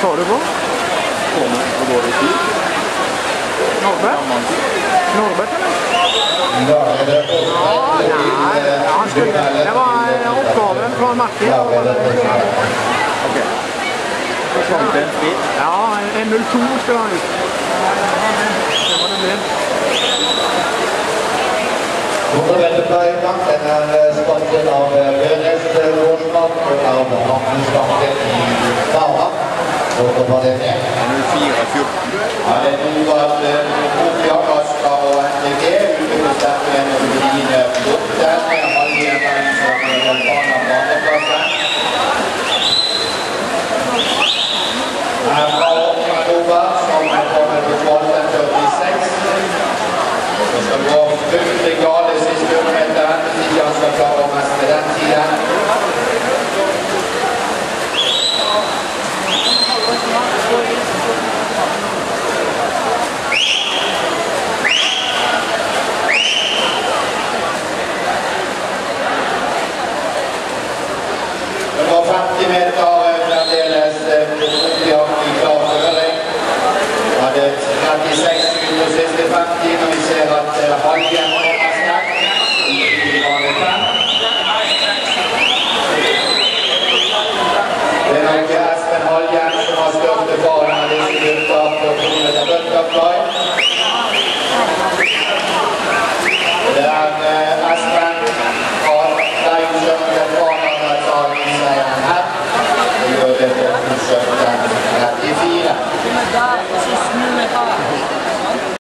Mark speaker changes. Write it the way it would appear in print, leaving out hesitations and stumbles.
Speaker 1: tar du på?
Speaker 2: På dårlig tid.
Speaker 1: Norbert? Norbert, eller?
Speaker 3: Da er det
Speaker 1: Ja, han skulle. Det var oppgaven fra Martin.
Speaker 2: Ok. Forsvant det en speed?
Speaker 1: Ja, 1.02 skulle han ut. Det var det ble.
Speaker 3: Motorvendepløyene, den er sponset av Bjørnest Gårdsmann og av Magnus Banken i Fara. Og så var det ned.
Speaker 2: 04-14.
Speaker 3: Ja, det er noe at Kofi Akaska og NTG utviklet gjennom dine produkter med halvhjemmen som baner på andreplassen. Her fra Oktober, som kommer på 12.46. Det skal gå fryktelig gale siste kilometeren, hvis ikke han skal klare å mestre den tiden. Det var 50 meter fremdeles i klar føring. Vi hadde 36 sekunder siste 50, når vi ser at Halgen kommer sterkt i bane 5. Det er nok Espen Halgen